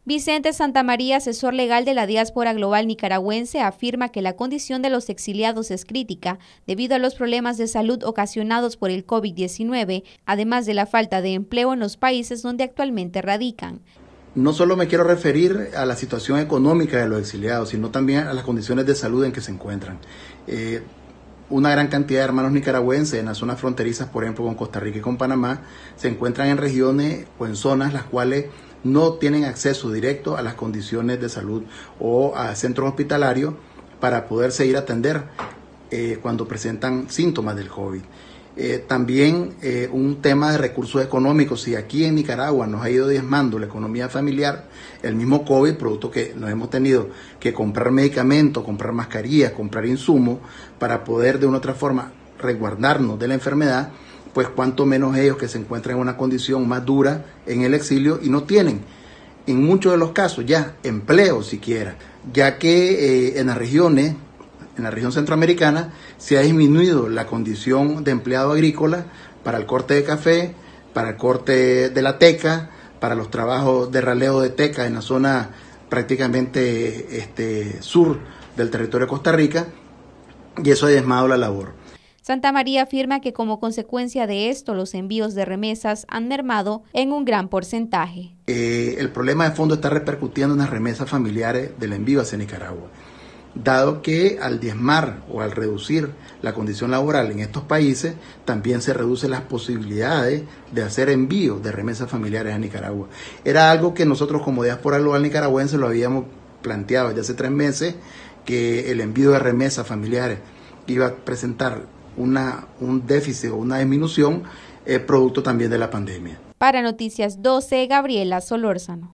Vicente Santamaría, asesor legal de la diáspora global nicaragüense, afirma que la condición de los exiliados es crítica debido a los problemas de salud ocasionados por el COVID-19, además de la falta de empleo en los países donde actualmente radican. No solo me quiero referir a la situación económica de los exiliados, sino también a las condiciones de salud en que se encuentran. Una gran cantidad de hermanos nicaragüenses en las zonas fronterizas, por ejemplo con Costa Rica y con Panamá, se encuentran en regiones o en zonas las cuales no tienen acceso directo a las condiciones de salud o a centros hospitalarios para poderse ir a atender cuando presentan síntomas del COVID. También un tema de recursos económicos. Si aquí en Nicaragua nos ha ido diezmando la economía familiar, el mismo COVID, producto que nos hemos tenido que comprar medicamentos, comprar mascarillas, comprar insumos para poder de una u otra forma resguardarnos de la enfermedad, pues cuanto menos ellos que se encuentran en una condición más dura en el exilio y no tienen, en muchos de los casos, ya empleo siquiera, ya que en las regiones, en la región centroamericana, se ha disminuido la condición de empleado agrícola para el corte de café, para el corte de la teca, para los trabajos de raleo de teca en la zona prácticamente sur del territorio de Costa Rica, y eso ha diezmado la labor. Santamaría afirma que como consecuencia de esto, los envíos de remesas han mermado en un gran porcentaje. El problema de fondo está repercutiendo en las remesas familiares del envío hacia Nicaragua, dado que al diezmar o al reducir la condición laboral en estos países, también se reducen las posibilidades de hacer envíos de remesas familiares a Nicaragua. Era algo que nosotros como diáspora global nicaragüense lo habíamos planteado desde hace 3 meses, que el envío de remesas familiares iba a presentar un déficit o una disminución producto también de la pandemia. Para Noticias 12, Gabriela Solórzano.